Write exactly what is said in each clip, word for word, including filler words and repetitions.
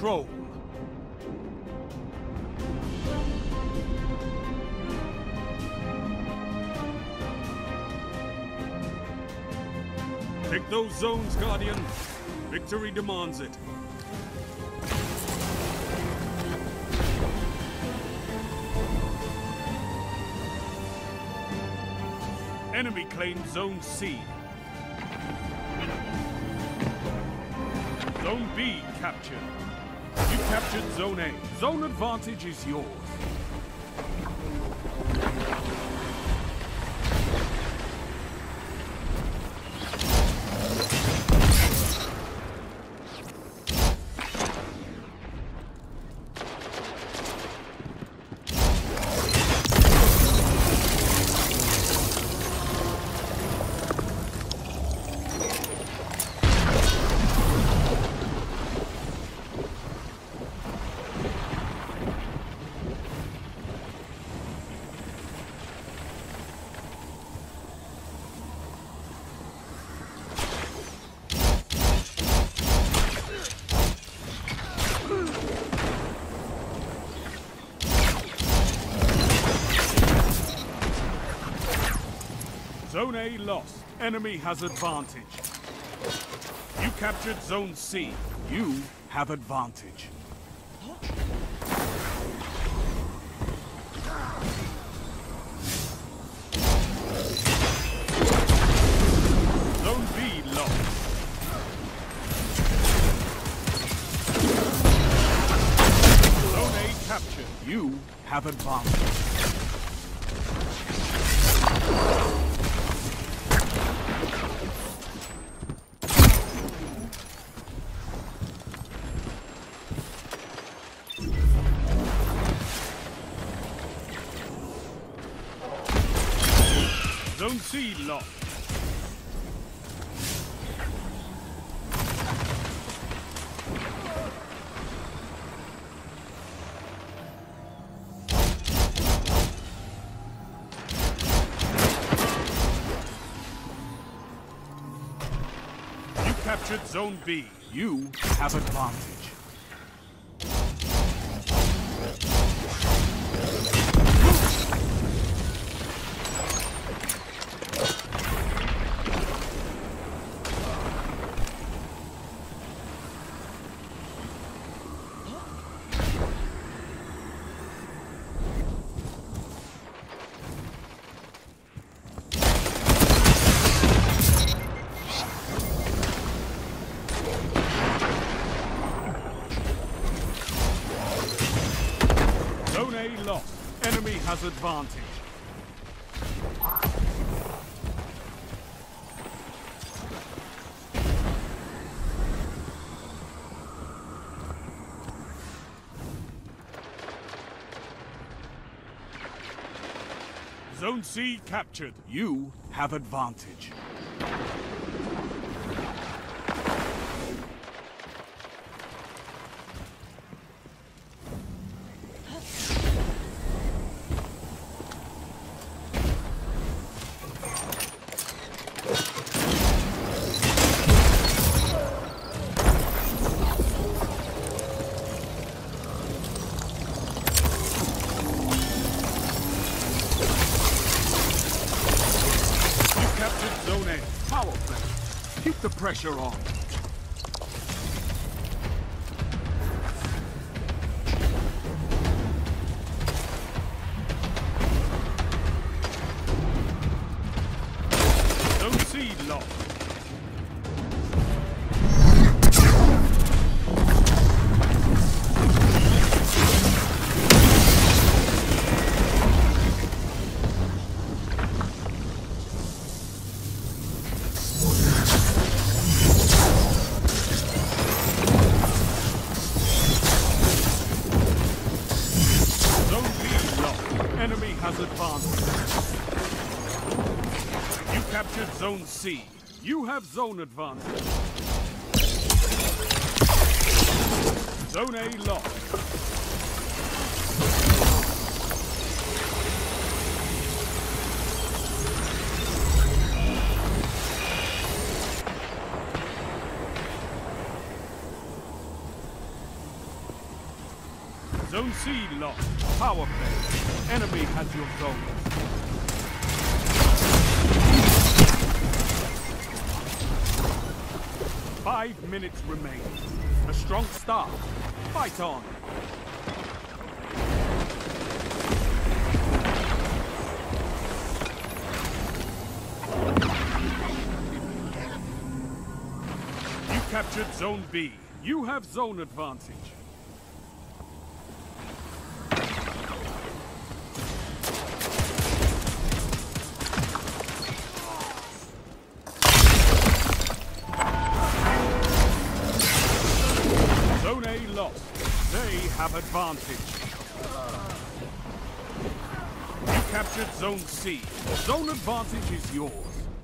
control. Take those zones, Guardian. Victory demands it. Enemy claims Zone C. Zone B captured. You captured Zone A. Zone advantage is yours. Zone A lost. Enemy has advantage. You captured Zone C. You have advantage. Zone B lost. Zone A captured. You have advantage. Zone C lost. You captured Zone B. You have advantage. Zone A lost. Enemy has advantage. Zone C captured. You have advantage. Zone A. Power play. Keep the pressure on. Zone C lost. Enemy has advanced. You captured Zone C. You have zone advantage. Zone A lost. Zone C lost. Power play. Enemy has your zone. Five minutes remain. A strong start. Fight on. You captured Zone B. You have zone advantage. Zone A lost. They have advantage. You captured Zone C. Zone advantage is yours.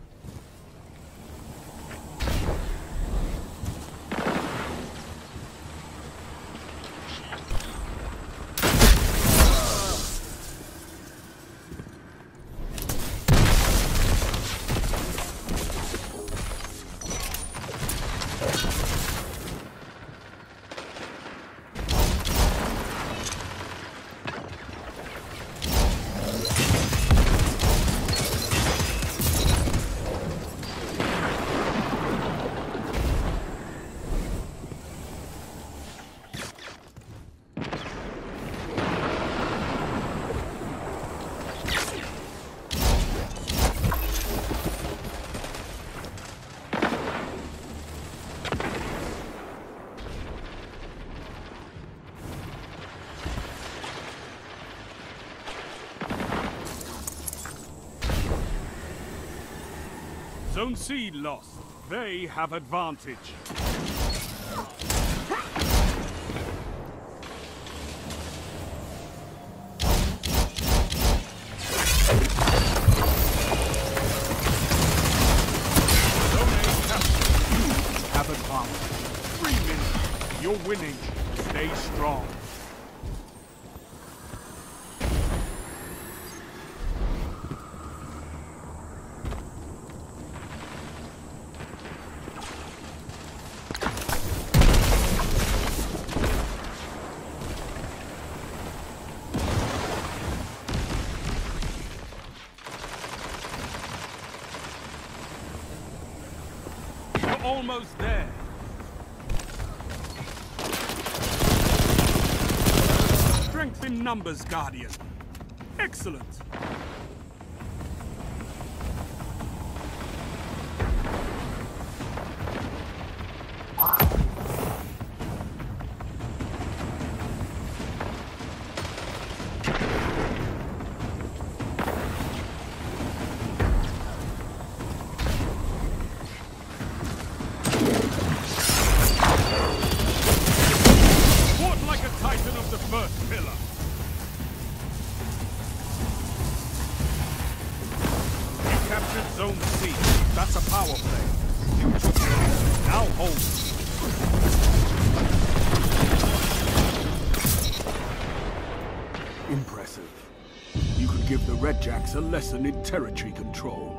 Zone C lost. They have advantage. Zone A captured. You have advantage. Three minutes. You're winning. Stay strong. Almost there. Strength in numbers, Guardian. Excellent. First pillar. You captured Zone C. That's a power play. You took it. Now hold. Impressive. You could give the Redjacks a lesson in territory control.